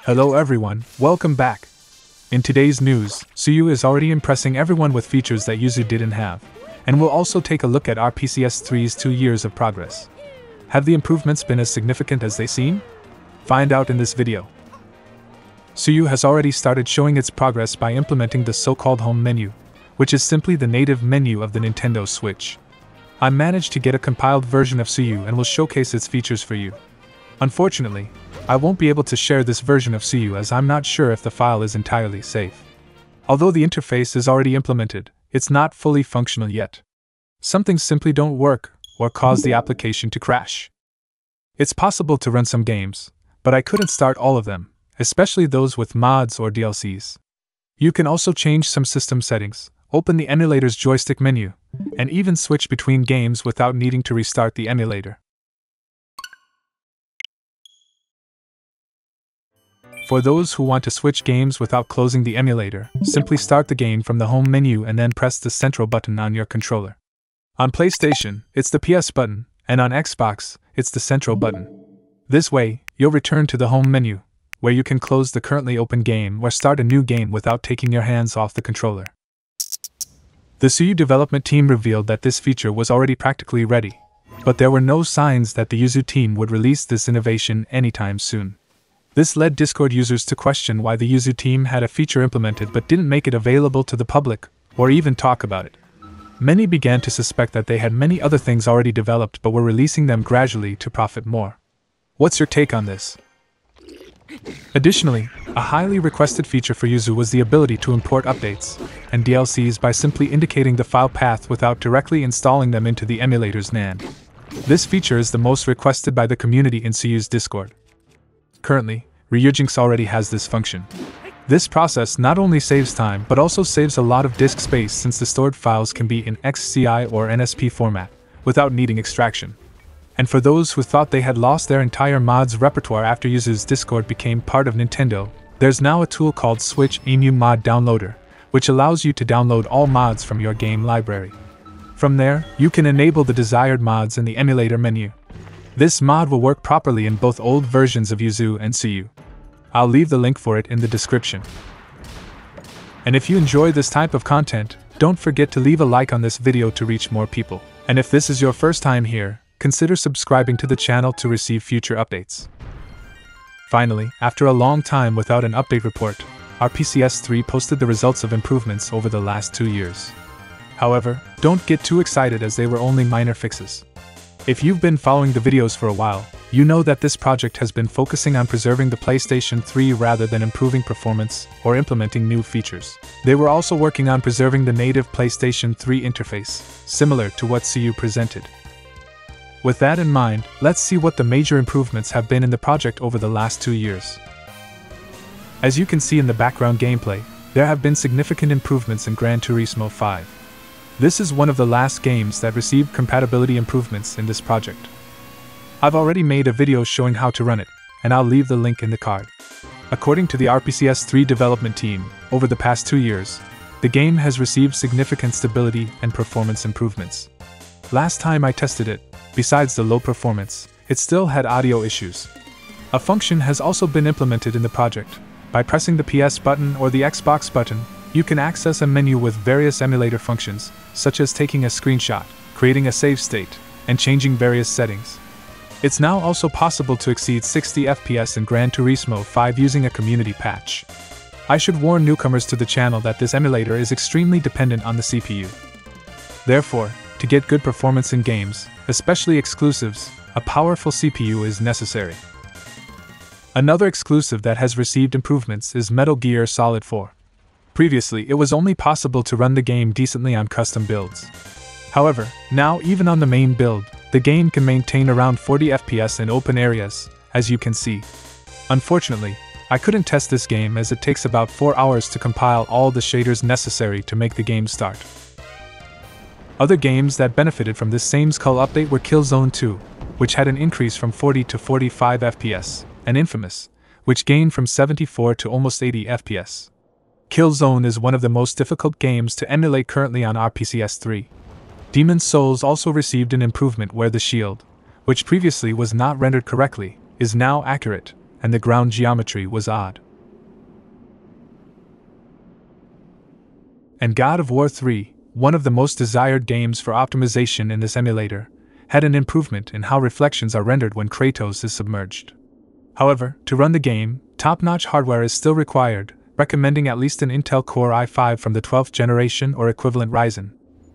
Hello everyone, welcome back. In today's news, Suyu is already impressing everyone with features that Yuzu didn't have, and we'll also take a look at RPCS3's 2 years of progress. Have the improvements been as significant as they seem? Find out in this video. Suyu has already started showing its progress by implementing the so-called home menu, which is simply the native menu of the Nintendo Switch. I managed to get a compiled version of Suyu and will showcase its features for you. Unfortunately, I won't be able to share this version of Suyu as I'm not sure if the file is entirely safe. Although the interface is already implemented, it's not fully functional yet. Some things simply don't work or cause the application to crash. It's possible to run some games, but I couldn't start all of them, especially those with mods or DLCs. You can also change some system settings, open the emulator's joystick menu, and even switch between games without needing to restart the emulator. For those who want to switch games without closing the emulator, simply start the game from the home menu and then press the central button on your controller. On PlayStation, it's the PS button, and on Xbox, it's the central button. This way, you'll return to the home menu, where you can close the currently open game or start a new game without taking your hands off the controller. The Suyu development team revealed that this feature was already practically ready, but there were no signs that the Yuzu team would release this innovation anytime soon. This led Discord users to question why the Yuzu team had a feature implemented but didn't make it available to the public, or even talk about it. Many began to suspect that they had many other things already developed but were releasing them gradually to profit more. What's your take on this? Additionally, a highly requested feature for Yuzu was the ability to import updates and DLCs by simply indicating the file path without directly installing them into the emulator's NAND. This feature is the most requested by the community in Suyu's Discord. Currently, Ryujinx already has this function. This process not only saves time but also saves a lot of disk space since the stored files can be in XCI or NSP format, without needing extraction. And for those who thought they had lost their entire mods repertoire after Yuzu's Discord became part of Nintendo, there's now a tool called Switch EMU Mod Downloader, which allows you to download all mods from your game library. From there, you can enable the desired mods in the emulator menu. This mod will work properly in both old versions of Yuzu and Suyu. I'll leave the link for it in the description. And if you enjoy this type of content, don't forget to leave a like on this video to reach more people. And if this is your first time here, consider subscribing to the channel to receive future updates. Finally, after a long time without an update report, RPCS3 posted the results of improvements over the last 2 years. However, don't get too excited as they were only minor fixes. If you've been following the videos for a while, you know that this project has been focusing on preserving the PlayStation 3 rather than improving performance or implementing new features. They were also working on preserving the native PlayStation 3 interface, similar to what Suyu presented. With that in mind, let's see what the major improvements have been in the project over the last 2 years. As you can see in the background gameplay, there have been significant improvements in Gran Turismo 5. This is one of the last games that received compatibility improvements in this project. I've already made a video showing how to run it, and I'll leave the link in the card. According to the RPCS3 development team, over the past 2 years, the game has received significant stability and performance improvements. Last time I tested it, besides the low performance, it still had audio issues. A function has also been implemented in the project. By pressing the PS button or the Xbox button, you can access a menu with various emulator functions, such as taking a screenshot, creating a save state, and changing various settings. It's now also possible to exceed 60 FPS in Gran Turismo 5 using a community patch. I should warn newcomers to the channel that this emulator is extremely dependent on the CPU. Therefore, to get good performance in games, especially exclusives, a powerful CPU is necessary. Another exclusive that has received improvements is Metal Gear Solid 4. Previously, it was only possible to run the game decently on custom builds. However, now even on the main build, the game can maintain around 40 FPS in open areas, as you can see. Unfortunately, I couldn't test this game as it takes about 4 hours to compile all the shaders necessary to make the game start. Other games that benefited from this same Skull update were Killzone 2, which had an increase from 40 to 45 FPS, and Infamous, which gained from 74 to almost 80 FPS. Killzone is one of the most difficult games to emulate currently on RPCS3. Demon's Souls also received an improvement where the shield, which previously was not rendered correctly, is now accurate, and the ground geometry was odd. And God of War 3, one of the most desired games for optimization in this emulator, had an improvement in how reflections are rendered when Kratos is submerged. However, to run the game, top-notch hardware is still required, recommending at least an Intel Core i5 from the 12th generation or equivalent Ryzen.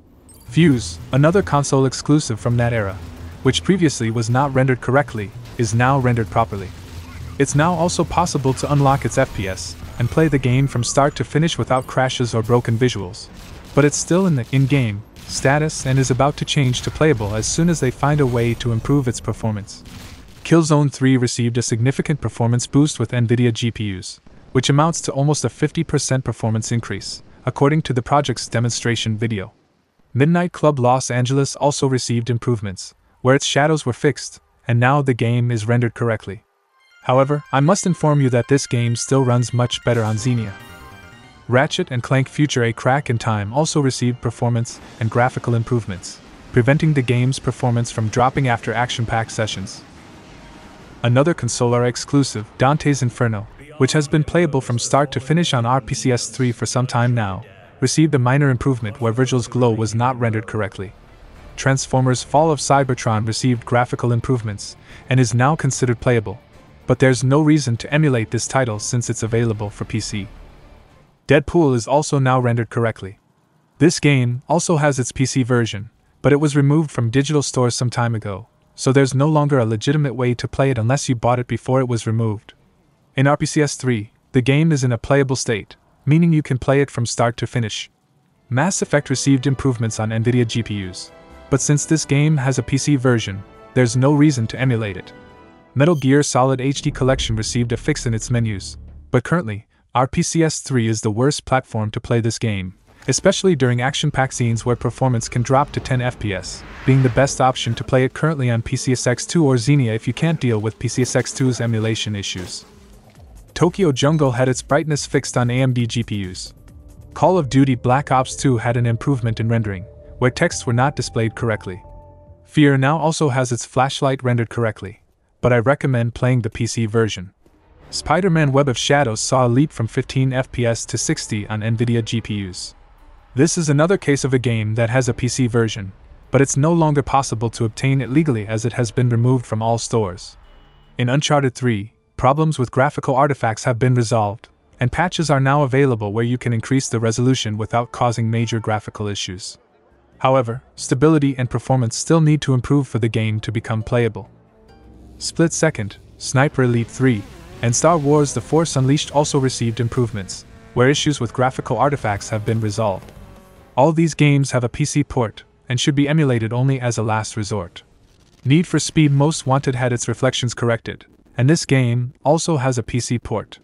Fuse, another console exclusive from that era, which previously was not rendered correctly, is now rendered properly. It's now also possible to unlock its FPS and play the game from start to finish without crashes or broken visuals. But it's still in the in-game status and is about to change to playable as soon as they find a way to improve its performance. Killzone 3 received a significant performance boost with Nvidia GPUs, which amounts to almost a 50% performance increase, according to the project's demonstration video. Midnight Club Los Angeles also received improvements, where its shadows were fixed, and now the game is rendered correctly. However, I must inform you that this game still runs much better on Xenia. Ratchet & Clank Future: A Crack in Time also received performance and graphical improvements, preventing the game's performance from dropping after action-packed sessions. Another console exclusive, Dante's Inferno, which has been playable from start to finish on RPCS3 for some time now, received a minor improvement where Virgil's glow was not rendered correctly. Transformers: Fall of Cybertron received graphical improvements and is now considered playable, but there's no reason to emulate this title since it's available for PC. Deadpool is also now rendered correctly. This game also has its PC version, but it was removed from digital stores some time ago, so there's no longer a legitimate way to play it unless you bought it before it was removed. In RPCS3, the game is in a playable state, meaning you can play it from start to finish. Mass Effect received improvements on Nvidia GPUs, but since this game has a PC version, there's no reason to emulate it. Metal Gear Solid HD Collection received a fix in its menus, but currently, RPCS3 is the worst platform to play this game, especially during action-packed scenes where performance can drop to 10 FPS, being the best option to play it currently on PCSX2 or Xenia if you can't deal with PCSX2's emulation issues. Tokyo Jungle had its brightness fixed on AMD GPUs. Call of Duty Black Ops 2 had an improvement in rendering, where texts were not displayed correctly. Fear now also has its flashlight rendered correctly, but I recommend playing the PC version. Spider-Man Web of Shadows saw a leap from 15 FPS to 60 on Nvidia GPUs. This is another case of a game that has a PC version, but it's no longer possible to obtain it legally as it has been removed from all stores. In Uncharted 3, problems with graphical artifacts have been resolved, and patches are now available where you can increase the resolution without causing major graphical issues. However, stability and performance still need to improve for the game to become playable. Split Second, Sniper Elite 3, and Star Wars The Force Unleashed also received improvements, where issues with graphical artifacts have been resolved. All these games have a PC port, and should be emulated only as a last resort. Need for Speed Most Wanted had its reflections corrected, and this game also has a PC port.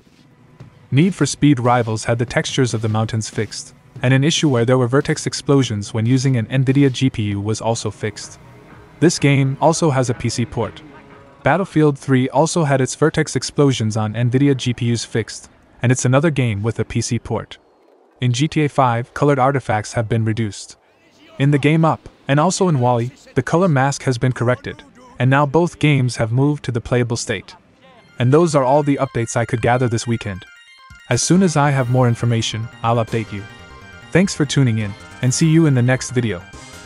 Need for Speed Rivals had the textures of the mountains fixed, and an issue where there were vertex explosions when using an Nvidia GPU was also fixed. This game also has a PC port. Battlefield 3 also had its vertex explosions on Nvidia GPUs fixed, and it's another game with a PC port. In GTA 5, colored artifacts have been reduced. In the game Up, and also in Wall-E, the color mask has been corrected, and now both games have moved to the playable state. And those are all the updates I could gather this weekend. As soon as I have more information, I'll update you. Thanks for tuning in, and see you in the next video.